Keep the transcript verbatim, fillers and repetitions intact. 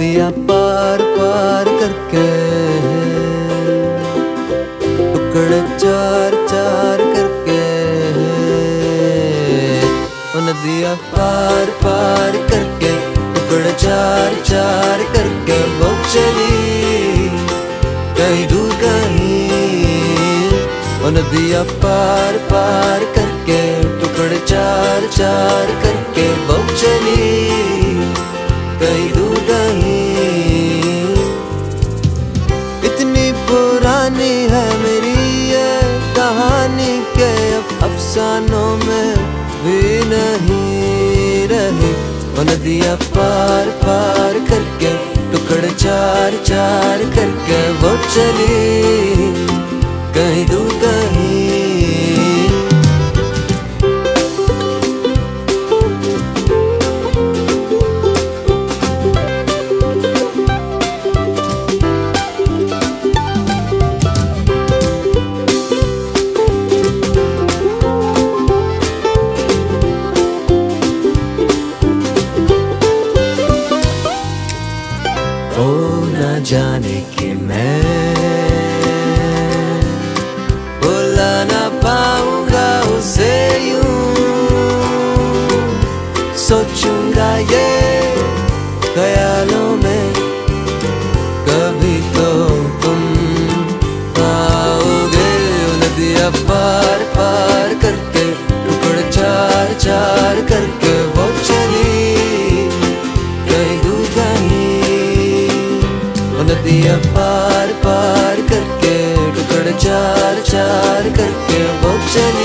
नदियाँ पार पार करके, टुकड़े चार चार करके, नदियाँ पार पार करके, टुकड़े चार चार करके वो चली कहीं दूर कहीं। नदियाँ पार पार करके, टुकड़े चार चार करके वो चली कहीं दूर कहीं। इतनी पुरानी है मेरी ये कहानी के अब अफसानों में भी नहीं रही। नदियाँ पार पार करके, टुकड़े चार चार करके वो चली कहीं दूर कहीं। ओ न जाने कि मैं भुला ना पाऊंगा उसे यूं, सोचूंगा ये ख्यालों में कभी तो तुम आओगे। नदियाँ पार पार करके, टुकड़े चार चार करके वो चली कहीं दूर कहीं। नदियाँ पार पार करके, टुकड़े चार चार करके वो चली